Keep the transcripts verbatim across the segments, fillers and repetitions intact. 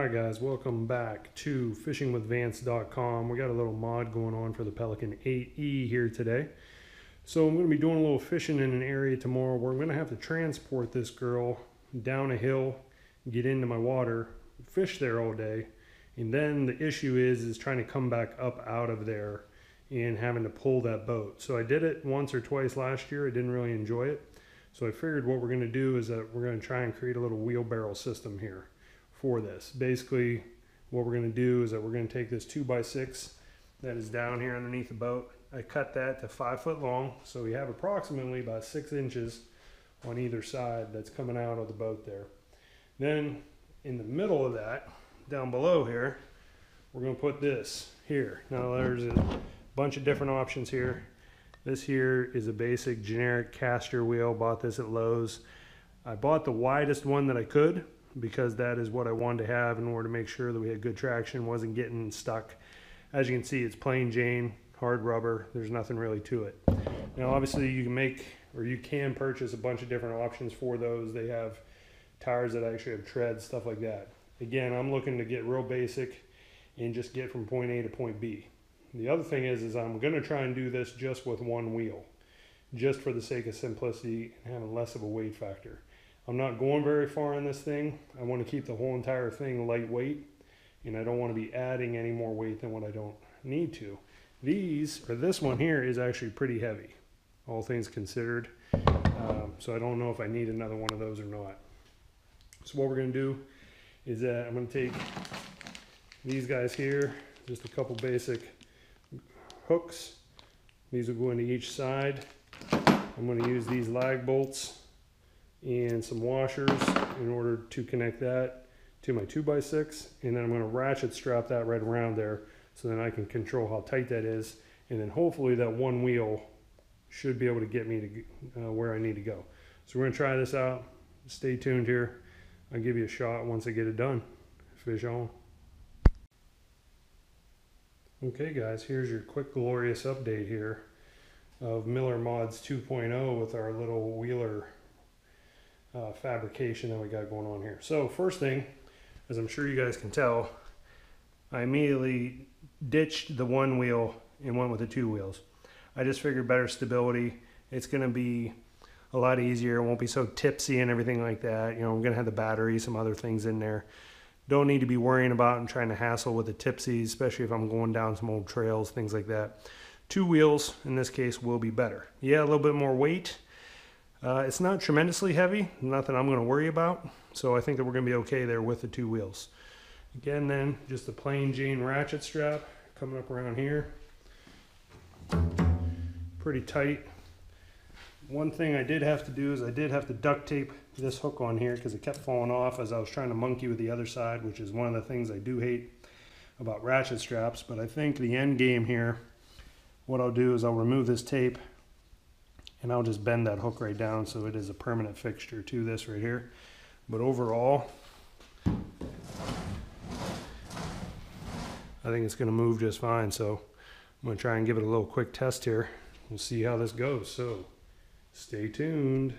Alright guys, welcome back to fishing with vance dot com. We got a little mod going on for the Pelican eight E here today. So I'm going to be doing a little fishing in an area tomorrow where I'm going to have to transport this girl down a hill, get into my water, fish there all day, and then the issue is is trying to come back up out of there and having to pull that boat. So I did it once or twice last year. I didn't really enjoy it. So I figured what we're going to do is that we're going to try and create a little wheelbarrow system here for this. Basically what we're going to do is that we're going to take this two by six that is down here underneath the boat. I cut that to five foot long, so we have approximately about six inches on either side that's coming out of the boat there. Then in the middle of that, down below here, we're going to put this here. Now there's a bunch of different options here. This here is a basic generic caster wheel. Bought this at Lowe's. I bought the widest one that I could because that is what I wanted to have in order to make sure that we had good traction, wasn't getting stuck. As you can see, it's plain Jane, hard rubber. There's nothing really to it. Now obviously you can make, or you can purchase a bunch of different options for those. They have tires that actually have treads, stuff like that. Again, I'm looking to get real basic and just get from point A to point B. The other thing is, is I'm gonna try and do this just with one wheel, just for the sake of simplicity and having less of a weight factor. I'm not going very far on this thing. I want to keep the whole entire thing lightweight, and I don't want to be adding any more weight than what I don't need to. These, or this one here, is actually pretty heavy, all things considered. Um, so I don't know if I need another one of those or not. So what we're going to do is that I'm going to take these guys here, just a couple basic hooks. These will go into each side. I'm going to use these lag bolts and some washers in order to connect that to my two by six, and then I'm going to ratchet strap that right around there so then I can control how tight that is, and then hopefully that one wheel should be able to get me to uh, where I need to go. So we're going to try this out. Stay tuned here. I'll give you a shot once I get it done. Fish on. Okay guys, here's your quick glorious update here of Miller Mods two point oh with our little wheeler Uh, fabrication that we got going on here. So first thing, as I'm sure you guys can tell, I immediately ditched the one wheel and went with the two wheels. I just figured better stability. It's going to be a lot easier. It won't be so tipsy and everything like that. You know, I'm going to have the battery, some other things in there. Don't need to be worrying about and trying to hassle with the tipsies, especially if I'm going down some old trails, things like that. Two wheels, in this case, will be better. Yeah, a little bit more weight. Uh, it's not tremendously heavy, nothing I'm going to worry about, so I think that we're going to be okay there with the two wheels. Again then, just a plain Jane ratchet strap coming up around here. Pretty tight. One thing I did have to do is I did have to duct tape this hook on here because it kept falling off as I was trying to monkey with the other side, which is one of the things I do hate about ratchet straps. But I think the end game here, what I'll do is I'll remove this tape and I'll just bend that hook right down so it is a permanent fixture to this right here. But overall, I think it's going to move just fine. So I'm going to try and give it a little quick test here. We'll see how this goes. So stay tuned.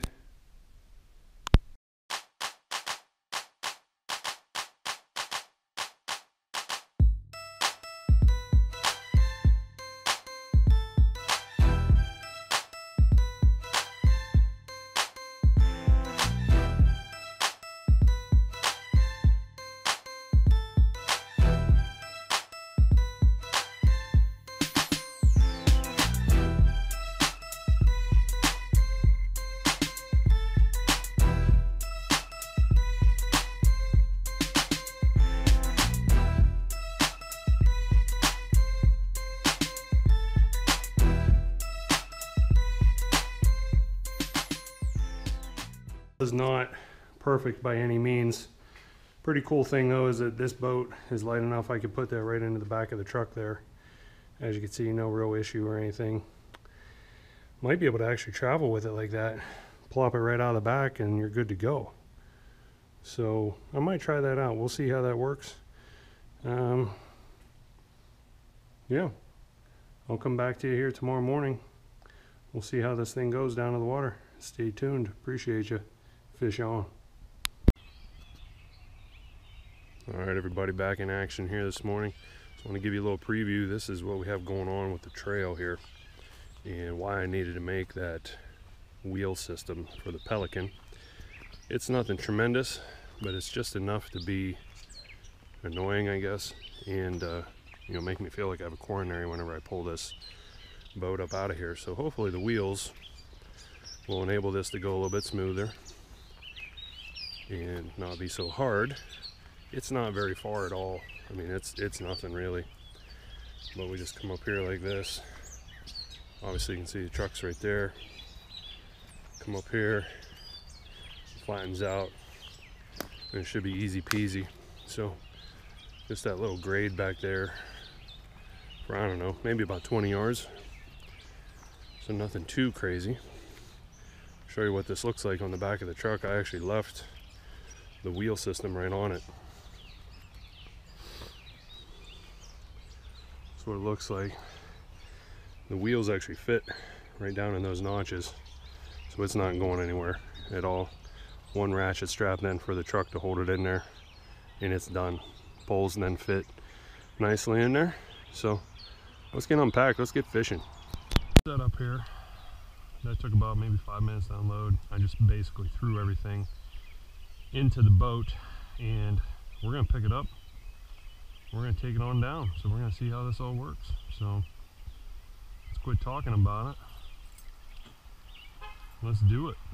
Is not perfect by any means. Pretty cool thing though is that this boat is light enough I could put that right into the back of the truck there. As you can see, no real issue or anything. Might be able to actually travel with it like that. Plop it right out of the back and you're good to go. So I might try that out. We'll see how that works. Um, yeah, I'll come back to you here tomorrow morning. We'll see how this thing goes down to the water. Stay tuned. Appreciate you. Fish on. All right, everybody, back in action here this morning. So I want to give you a little preview. This is what we have going on with the trail here and why I needed to make that wheel system for the Pelican. It's nothing tremendous, but it's just enough to be annoying, I guess, and uh, you know, make me feel like I have a coronary whenever I pull this boat up out of here. So hopefully the wheels will enable this to go a little bit smoother and not be so hard. It's not very far at all. I mean, it's it's nothing really. But we just come up here like this. Obviously you can see the truck's right there. Come up here, flattens out, and it should be easy peasy. So just that little grade back there for, I don't know, maybe about twenty yards. So nothing too crazy. I'll show you what this looks like on the back of the truck. I actually left the wheel system right on it. That's what it looks like. The wheels actually fit right down in those notches, so it's not going anywhere at all. One ratchet strap then for the truck to hold it in there, and it's done. Poles then fit nicely in there. So let's get unpacked, let's get fishing. Set up here, that took about maybe five minutes to unload. I just basically threw everything into the boat, and we're gonna pick it up. We're gonna take it on down. So we're gonna see how this all works. So let's quit talking about it. Let's do it.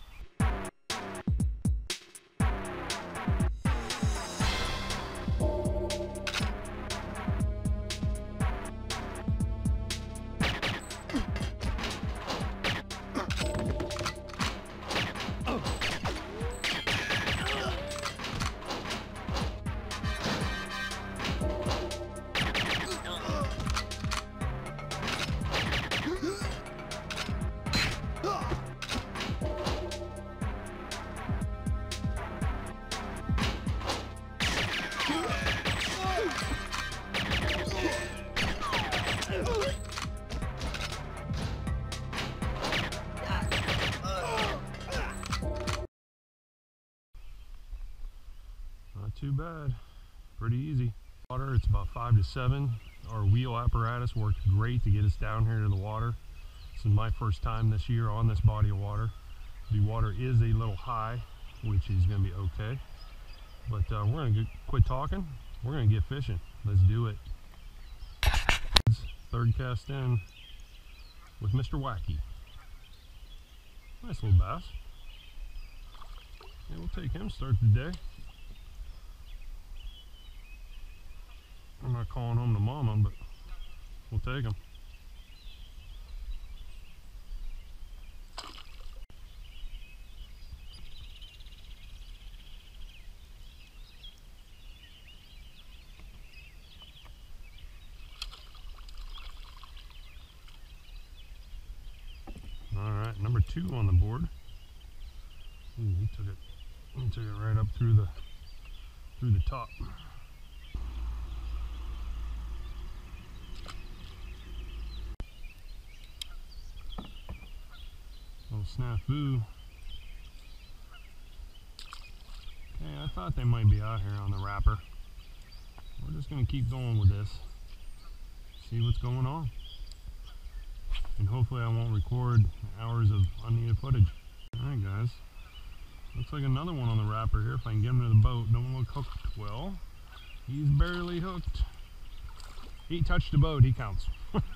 Not too bad, pretty easy. Water, it's about five to seven. Our wheel apparatus worked great to get us down here to the water. This is my first time this year on this body of water. The water is a little high, which is gonna be okay. But uh, we're gonna get, quit talking. We're gonna get fishing. Let's do it. Third cast in with Mister Wacky. Nice little bass. Yeah, we'll take him, start the day. I'm not calling home to mama, but we'll take him. All right, number two on the board. Ooh, he took it. He took it right up through the through the top. Little snafu. Okay, I thought they might be out here on the wrapper. We're just gonna keep going with this. See what's going on. And hopefully I won't record hours of unneeded footage. Alright guys, looks like another one on the wrapper here. If I can get him to the boat. Don't look hooked well. He's barely hooked. He touched the boat, he counts.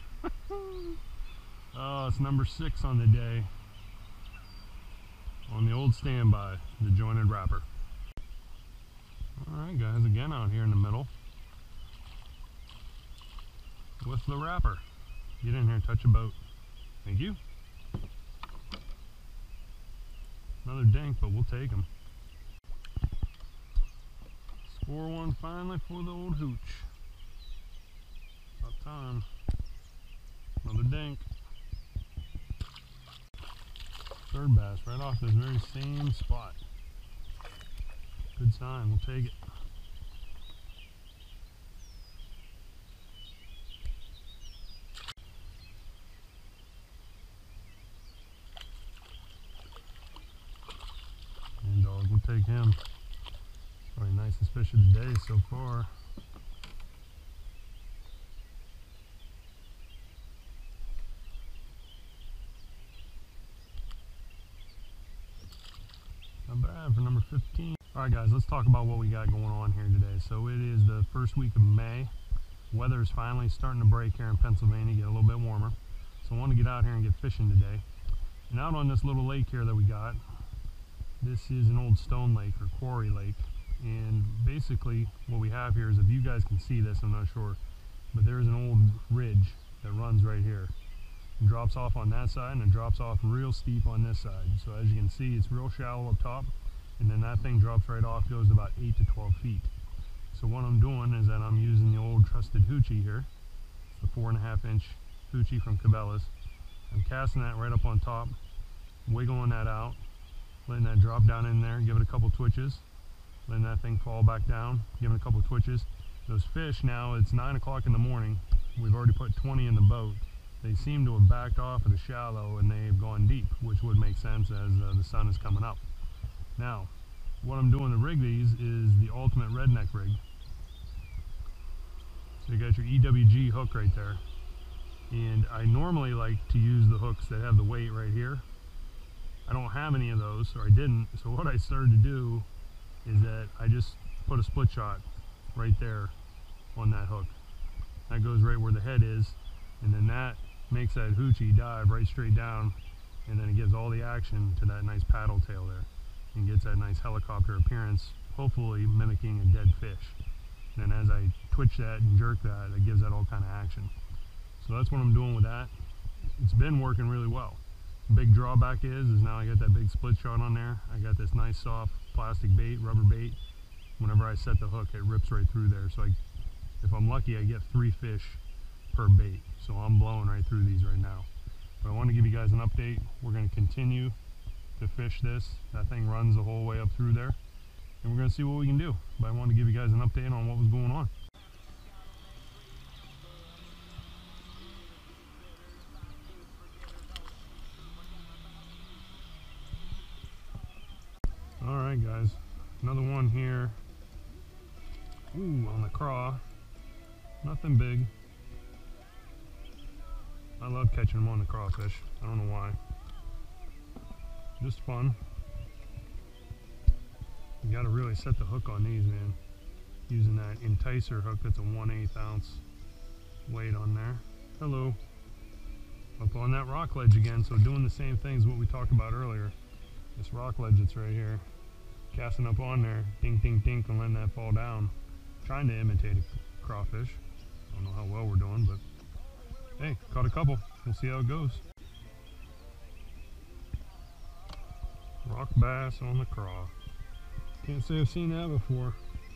Oh, it's number six on the day. On the old standby, the jointed wrapper. Alright guys, again out here in the middle with the wrapper. Get in here and touch a boat. Thank you. Another dink, but we'll take him. Score one finally for the old hooch. About time. Another dink. Third bass right off this very same spot. Good sign, we'll take it. And dog, we'll take him. Probably nicest fish fish of the day so far. Not bad for number fifteen. Alright guys, let's talk about what we got going on here today. So it is the first week of May. Weather is finally starting to break here in Pennsylvania, get a little bit warmer. So I want to get out here and get fishing today. And out on this little lake here that we got, this is an old stone lake or quarry lake. And basically what we have here is, if you guys can see this, I'm not sure, but there's an old ridge that runs right here. It drops off on that side and it drops off real steep on this side. So as you can see, it's real shallow up top, and then that thing drops right off, goes about eight to twelve feet. So what I'm doing is that I'm using the old trusted Hoochie here. It's the four and a half inch Hoochie from Cabela's. I'm casting that right up on top, wiggling that out, letting that drop down in there, give it a couple twitches, letting that thing fall back down, giving it a couple twitches. Those fish now, it's nine o'clock in the morning. We've already put twenty in the boat. They seem to have backed off of the shallow and they've gone deep, which would make sense as uh, the sun is coming up. Now, what I'm doing to rig these is the ultimate redneck rig. So you got your E W G hook right there. And I normally like to use the hooks that have the weight right here. I don't have any of those, or I didn't. So what I started to do is that I just put a split shot right there on that hook. That goes right where the head is, and then that makes that Hoochie dive right straight down, and then it gives all the action to that nice paddle tail there and gets that nice helicopter appearance, hopefully mimicking a dead fish. And then as I twitch that and jerk that, it gives that all kind of action. So that's what I'm doing with that. It's been working really well. Big drawback is, is now I got that big split shot on there. I got this nice soft plastic bait, rubber bait. Whenever I set the hook, it rips right through there. So I, if I'm lucky, I get three fish per bait. So I'm blowing right through these right now. But I want to give you guys an update. We're going to continue to fish this. That thing runs the whole way up through there. And we're going to see what we can do. But I want to give you guys an update on what was going on. Alright guys, another one here. Ooh, on the craw. Nothing big. I love catching them on the crawfish. I don't know why. Just fun. You gotta really set the hook on these, man. Using that enticer hook, that's a one eighth ounce weight on there. Hello. Up on that rock ledge again, so doing the same things what we talked about earlier. This rock ledge that's right here. Casting up on there, ding, ding, ding, and letting that fall down. Trying to imitate a crawfish. I don't know how well we're doing, but hey, caught a couple. We'll see how it goes. Rock bass on the craw. Can't say I've seen that before.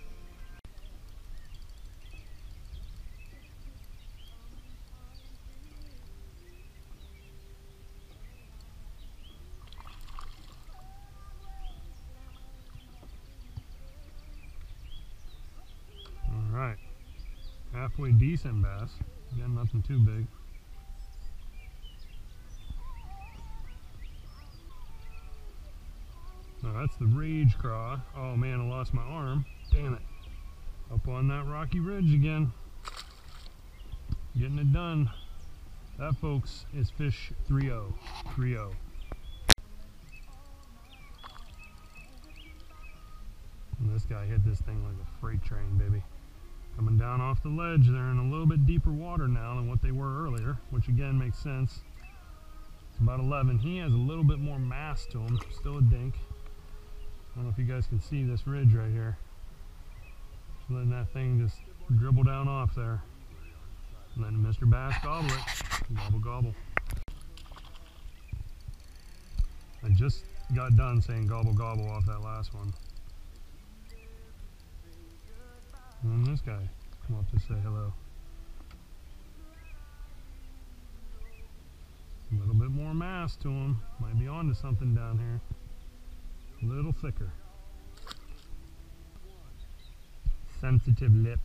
Alright, halfway decent bass. Again, nothing too big. Now that's the Rage Craw. Oh man, I lost my arm. Damn it. Up on that rocky ridge again. Getting it done. That, folks, is fish three oh. three oh. And this guy hit this thing like a freight train, baby. Coming down off the ledge, they're in a little bit deeper water now than what they were earlier, which again makes sense. It's about eleven. He has a little bit more mass to him, still a dink. I don't know if you guys can see this ridge right here. Just letting that thing just dribble down off there. And then Mister Bass gobble it. Gobble, gobble. I just got done saying gobble, gobble off that last one. And then this guy come up to say hello. A little bit more mass to him. Might be onto something down here. A little thicker. Sensitive lips.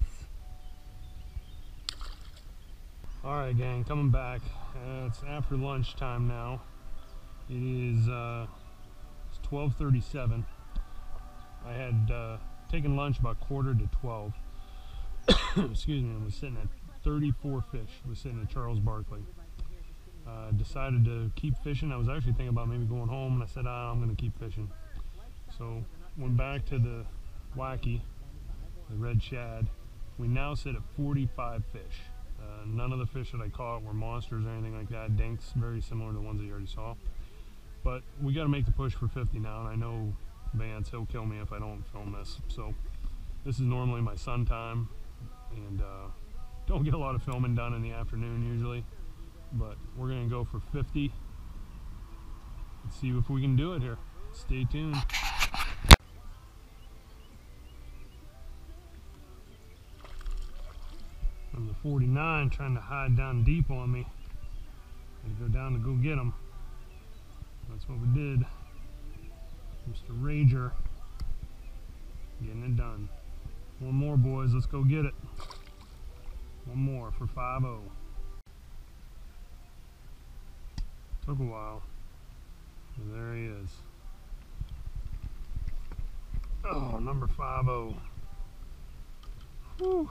Alright gang, coming back. Uh, it's after lunchtime now. It is uh, it's twelve thirty-seven. I had uh, taking lunch about quarter to twelve. Excuse me. I was sitting at thirty-four fish. I was sitting at Charles Barkley. Uh, decided to keep fishing. I was actually thinking about maybe going home, and I said, ah, I'm going to keep fishing. So went back to the wacky, the red shad. We now sit at forty-five fish. Uh, none of the fish that I caught were monsters or anything like that. Dinks, very similar to the ones that you already saw. But we got to make the push for fifty now, and I know Vance, he'll kill me if I don't film this. So this is normally my sun time, and uh, don't get a lot of filming done in the afternoon usually. But we're going to go for fifty. Let's see if we can do it here. Stay tuned. Number forty-nine trying to hide down deep on me. Had to go down to go get him. That's what we did. Mister Rager getting it done. One more, boys. Let's go get it. One more for five oh. Took a while. And there he is. Oh, number five oh. Whew.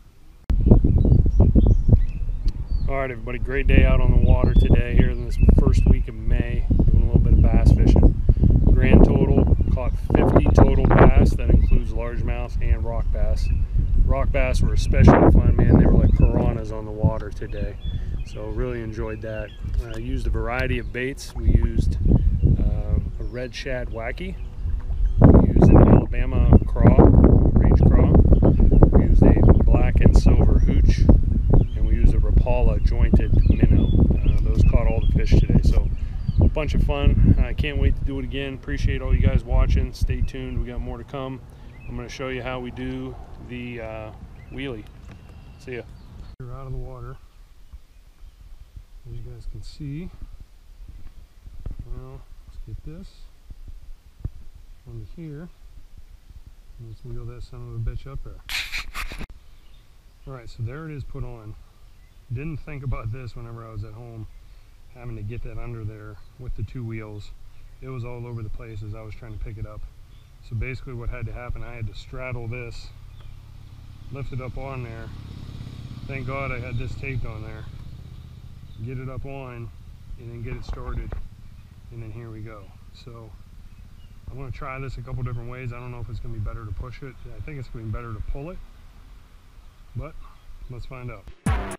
Alright everybody, great day out on the water today here in this first week of May. Doing a little bit of bass fishing. Grand total, caught fifty total bass. That includes largemouth and rock bass. Rock bass were especially fun, man. They were like piranhas on the water today. So really enjoyed that. I uh, used a variety of baits. We used uh, a red shad wacky. We used an Alabama craw, range craw. We used a black and silver hooch. And we used a Rapala jointed minnow. Uh, those caught all the fish today. So a bunch of fun. I can't wait to do it again. Appreciate all you guys watching. Stay tuned. We got more to come. I'm going to show you how we do the uh, wheelie. See ya. We're out of the water. As you guys can see, well, let's get this onto here. Let's wheel that son of a bitch up there. Alright, so there it is put on. Didn't think about this whenever I was at home, having to get that under there with the two wheels. It was all over the place as I was trying to pick it up. So basically what had to happen, I had to straddle this, lift it up on there. Thank God I had this taped on there. Get it up on, and then get it started, and then here we go. So I'm going to try this a couple different ways. I don't know if it's going to be better to push it. I think it's going to be better to pull it, but let's find out.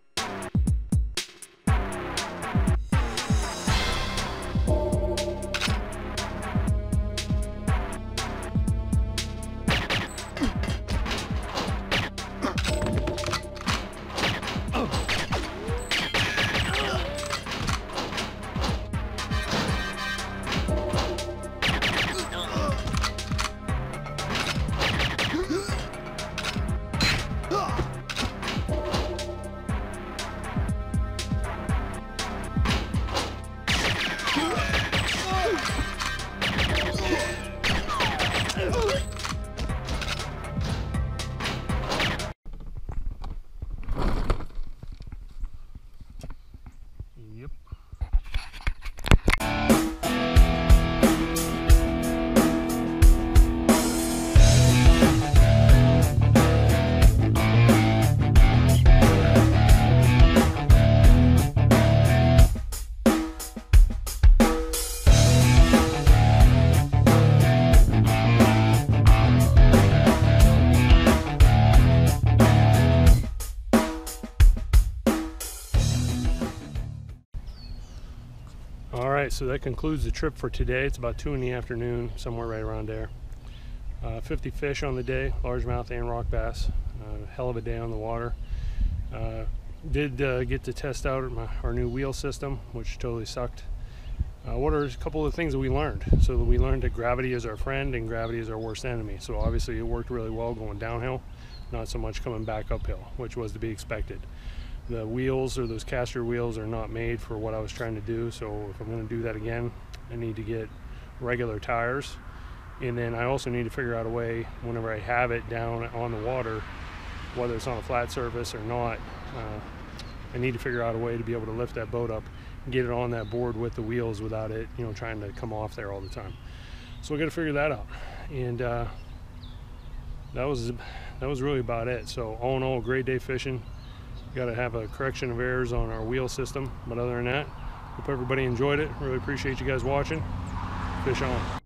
Yep. Alright, so that concludes the trip for today. It's about two in the afternoon, somewhere right around there. Uh, fifty fish on the day, largemouth and rock bass. Uh, hell of a day on the water. Uh, did uh, get to test out my, our new wheel system, which totally sucked. Uh, what are a couple of things that we learned? So that we learned that gravity is our friend and gravity is our worst enemy. So obviously it worked really well going downhill, not so much coming back uphill, which was to be expected. The wheels, or those caster wheels, are not made for what I was trying to do, so if I'm going to do that again, I need to get regular tires. And then I also need to figure out a way, whenever I have it down on the water, whether it's on a flat surface or not, uh, I need to figure out a way to be able to lift that boat up and get it on that board with the wheels without it, you know, trying to come off there all the time. So I got to figure that out. And uh, that was that was really about it. So all in all, great day fishing. Got to have a correction of errors on our wheel system, but other than that, hope everybody enjoyed it. Really appreciate you guys watching. Fish on.